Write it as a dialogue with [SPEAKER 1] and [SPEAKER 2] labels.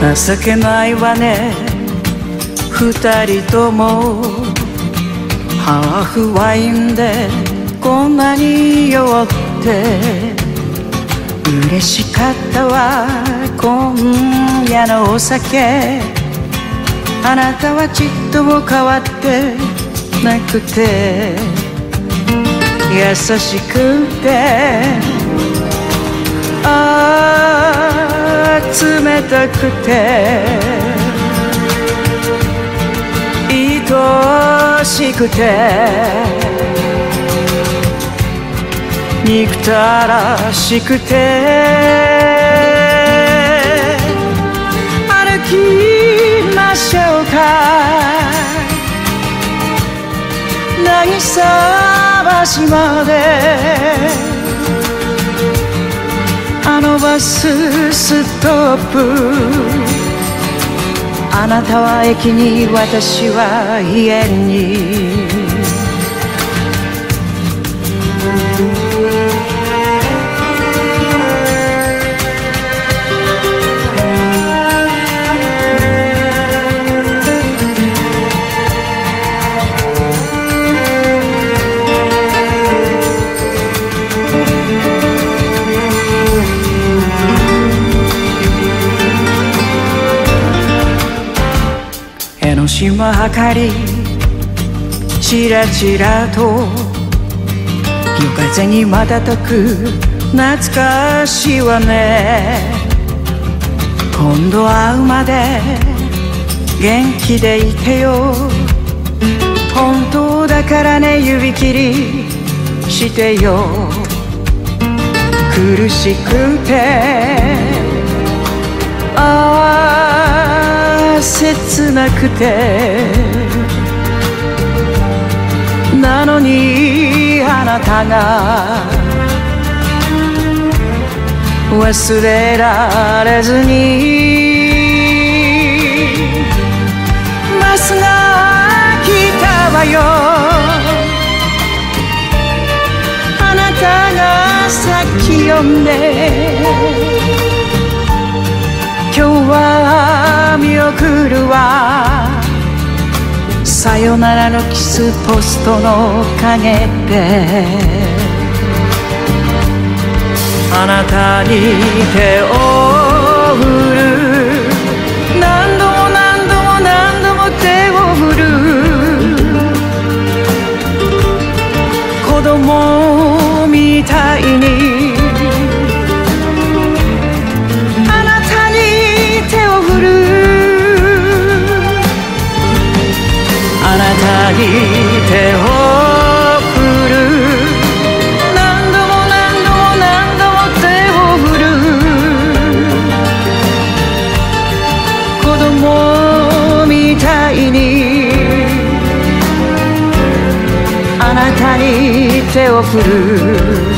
[SPEAKER 1] 情けないわね二人とも。ハーフワインでこんなに酔って嬉しかったわ今夜のお酒。あなたはちっとも変わってなくて優しくて冷たくて愛しくて憎たらしくて歩きましょうか渚橋まで。あのバスストップ。あなたは駅に私は家に。江ノ島はかりちらちらと夜風に瞬く懐かしいわね。今度会うまで元気でいてよ。本当だからね指切りしてよ。苦しくて切なくてなのにあなたが忘れられずにバスが来たわよ。あなたが先呼んで今日は見送るわ。さよならのキスポストの陰であなたに手を振る。何度も何度も何度も手を振る。子供みたいにあなたに手を振る。何度も何度も何度も手を振る。子供みたいにあなたに手を振る。